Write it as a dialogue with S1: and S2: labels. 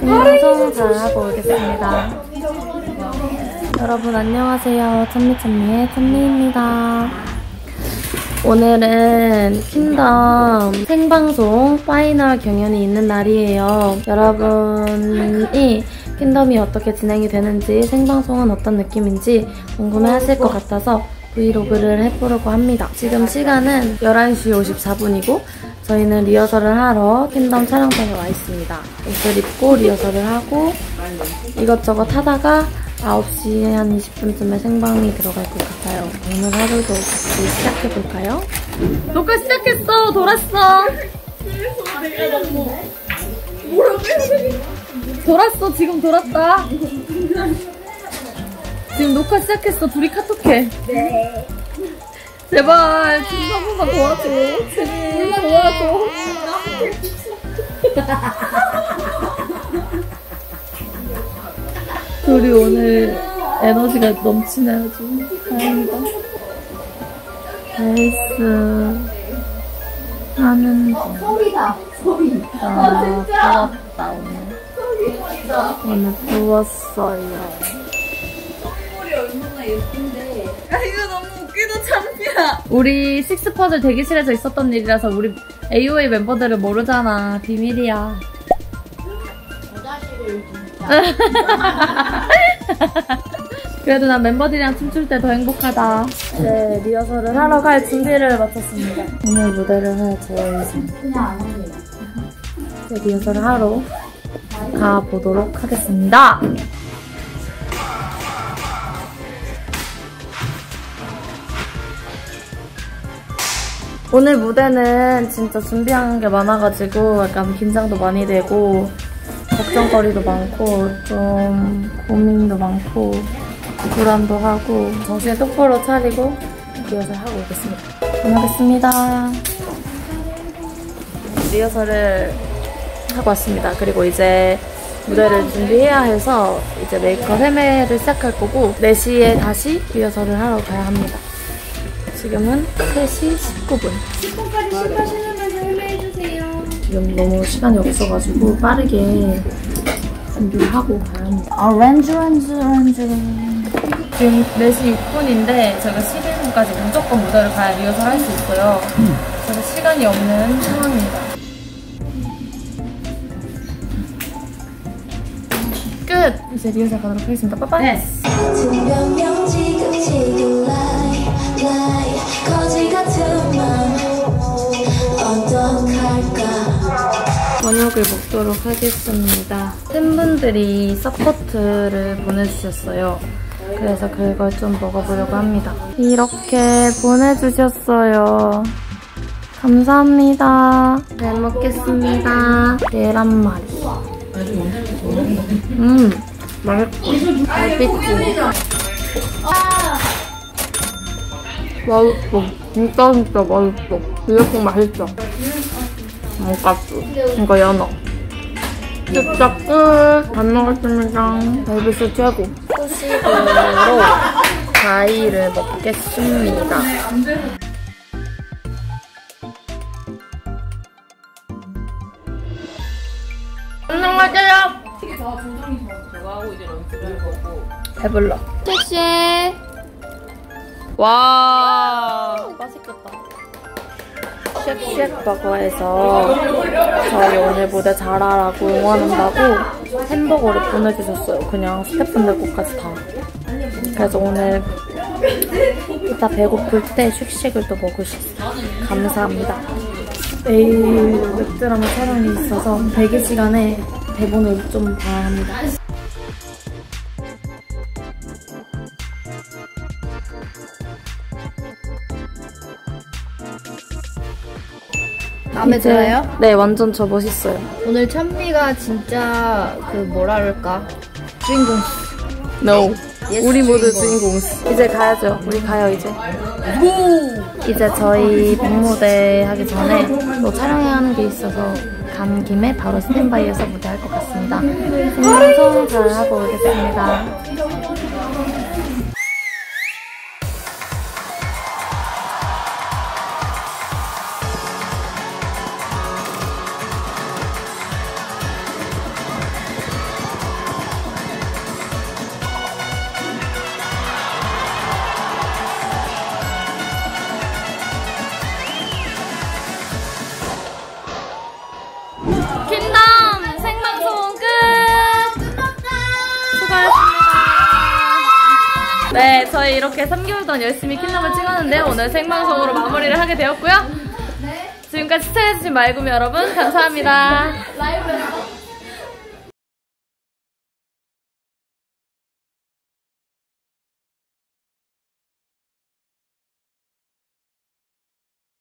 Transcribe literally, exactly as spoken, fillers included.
S1: 생방송 잘하고 오겠습니다. 여러분 안녕하세요. 찬미찬미의 찬미입니다. 오늘은 킹덤 생방송 파이널 경연이 있는 날이에요. 여러분이 킹덤이 어떻게 진행이 되는지, 생방송은 어떤 느낌인지 궁금해하실 것 같아서 브이로그를 해보려고 합니다. 지금 시간은 열한 시 오십사 분이고 저희는 리허설을 하러 킹덤 촬영장에 와 있습니다. 옷을 입고 리허설을 하고 이것저것 하다가 아홉 시 한 이십 분쯤에 생방이 들어갈 것 같아요. 오늘 하루도 같이 시작해볼까요? 녹화 시작했어! 돌았어! 내가 너무 뭐라고 해야 되니? 돌았어! 지금 돌았다! 지금 녹화 시작했어. 둘이 카톡해. 네. 제발 지금 한 번만 도와줘. 제발 도와줘. 둘이 오늘 에너지가 넘치네요. 좀 다행이다. 헬스 하는 중. 소리다. 소리. 아, 부었다 오늘. 오늘 부었어요. 얼마나 예쁜데. 아 이거 너무 웃기다 찬미야. 우리 식스퍼즐 대기실에서 있었던 일이라서 우리 에이오에이 멤버들을 모르잖아. 비밀이야. 저 자식을 진짜. 그래도 난 멤버들이랑 춤출 때 더 행복하다. 네, 리허설을 하러 갈 준비를 마쳤습니다. 오늘 무대를 할 저희 그냥 안 해요. 네, 리허설을 하러 가보도록 하겠습니다. 오늘 무대는 진짜 준비한 게 많아가지고 약간 긴장도 많이 되고 걱정거리도 많고 좀 고민도 많고 불안도 하고 정신 똑바로 차리고 리허설 하고 오겠습니다. 다녀오겠습니다. 리허설을 하고 왔습니다. 그리고 이제 무대를 준비해야 해서 이제 메이크업 헤매를 시작할 거고 네 시에 다시 리허설을 하러 가야 합니다. 지금은 세 시 십구 분. 십 분까지 습하시면서 헤매해주세요. 지금 너무 시간이 없어가지고 빠르게 준비를 하고 가야 합니다. 아, 렌즈, 렌즈, 렌즈. 지금 네 시 육 분인데 저희가 십일 분까지 무조건 무대를 가야 리허설 할 수 있어요. 그래서 시간이 없는 상황입니다. 끝! 이제 리허설 가도록 하겠습니다. 빠빠이! 네. 저녁을 먹도록 하겠습니다. 팬분들이 서포트를 보내주셨어요. 그래서 그걸 좀 먹어보려고 합니다. 이렇게 보내주셨어요. 감사합니다. 잘 먹겠습니다. 계란말이. 음, 맛있다. 갈비찜. 맛있어. 진짜 진짜 맛있어. 미역국 맛있어. 돈가스. 이거 연어. 진짜 끝. 잘 먹었습니다. 갈비찜 최고. 후식으로 과일을 먹겠습니다. 안녕하세요. 이게 다 조정이 들어가고 이제 런치를 할 거고. 배불러. 섹시해. 와, 맛있겠다. 쉑쉑버거에서 저희 오늘 무대 잘하라고 응원한다고 햄버거를 보내주셨어요. 그냥 스태프분들 것까지 다. 그래서 오늘 이따 배고플 때 쉑쉑을 또 먹을 수 있어요. 감사합니다. 내일 웹드라마 촬영이 있어서 대기 시간에 대본을 좀 봐야 합니다.
S2: 마음에 들어요?
S1: 네, 완전 저 멋있어요.
S2: 오늘 찬미가 진짜 그 뭐라 그럴까? 주인공.
S1: No.
S2: 예스,
S1: 우리 모두
S2: 주인공.
S1: 주인공. 이제 가야죠. 우리 가요 이제. 이제 저희 백무대 하기 전에 또 촬영해야 하는 게 있어서 간 김에 바로 스탠바이에서 무대할 것 같습니다. 생방송 잘 하고 오겠습니다. 수고하셨습니다. 네, 저희 이렇게 삼 개월 동안 열심히 킨덤을 찍었는데 오늘 생방송으로 마무리를 하게 되었고요. 지금까지 시청해주신 말구미 여러분 감사합니다.